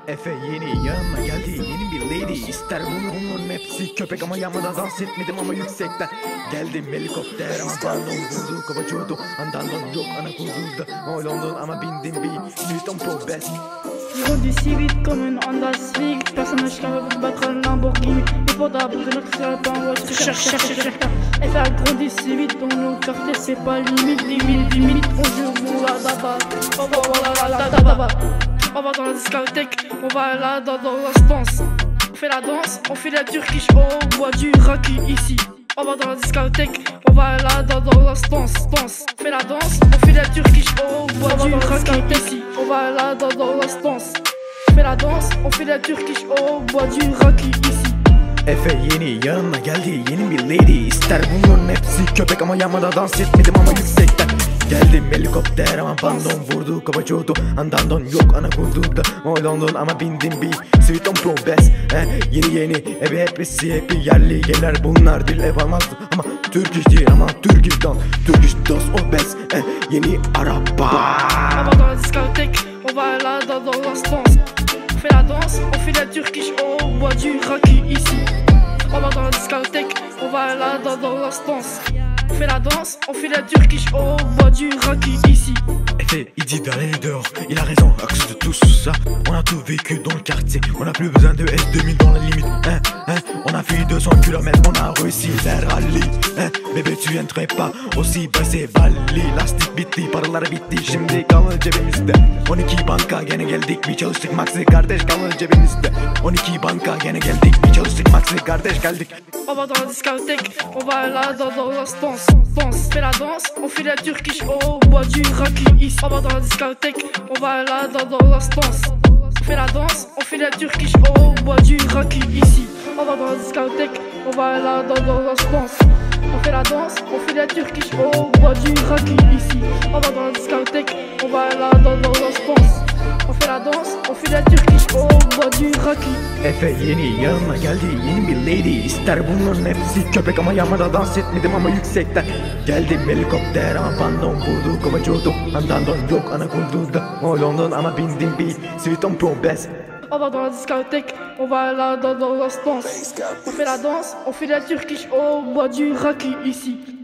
Efe yeni yanıma geldi yeni bir lady. İster bunun hepsi köpek ama yanmadan dans etmedim ama yüksekten. Geldim helikopter ama pardon vurdu kapaçıyordu. Andandon yok ana kurdurdu. London ama bindim bir Newton Pro Best. Je conduis si vite comme une Honda Civic. Personne ne cherche pour battre un Lamborghini. Les portables de notre clé en voiture. Cherche. Et faire grandir si vite dans nos quartiers, c'est pas limite. 10 minutes, bonjour, la daba. On va dans la discothèque, on va là dans l'instance. On fait la danse, on fait la turkish, on boit du raki ici. On va dans la discothèque, on va là dans l'instance. On fait la danse, on fait la turkish, on boit du raki ici. On va là dans l'instance. On fait la danse, on fait la turkish, on boit du raki ici. Efe yeni yanıma geldi yeni bir lady. İster bunların hepsi köpek ama yanmadan dans etmedim ama yüksekten. Geldim helikopter ama bandon vurdu kapaçıyordu. Andandon yok ana kurdurdu. London ama bindim bir Sweeton Pro Best. Yeni hepsi yerli gelir bunlar dil ev almazdı. Ama Turkish değil ama Turkish dos o best. Yeni araba. On va dans la discothèque, on va là dans l'instance. On fait la danse, on fait la turkish, on boit du raki ici. On va dans la discothèque, on va là dans l'instance. On fait la danse, on fait la turkish, on boit du raki ici. Efe il dit d'aller dehors, il a raison à cause de tout ça. On a tout vécu dans le quartier, on a plus besoin de S2000 dans la limite. On a fait 200 km, on a réussi vers rallye. Bébé tu viendrais pas aussi bas c'est Bali. Lastik bitti, paralar bitti, şimdi kalın cebimizde. 12 banka gene geldik, bir çalıştık Maxi kardeş kalın cebimizde. 12 banka gene geldik, bir çalıştık Maxi kardeş geldik. On va dans la discothèque, on va là dans l'instance. On fait la danse, on fait la turkish, on boit du raki ici. On va dans la discothèque, on va là dans l'instance. On fait la danse, on fait la turkish, on boit du raki ici. On va dans la discothèque, on va là dans l'instance. On fait la danse, on fait la turkish, on boit du raki ici. On va dans la discothèque, on va là dans l'instance. On fait la danse, on fait la turkish, on boit du raki. Efe yeni yanıma geldi yeni bir lady. İster bunların hepsi köpek ama yanmadan dans etmedim ama yüksekten. Geldim helikopter ama bandon vurdu kapaçıyordu. Andandon yok ana kurdurdu. London ama bindim bir Sweeton Pro Best. On va dans la discothèque, on va là dans l'instance. On fait la danse, on fait la turkish, on boit du raki ici.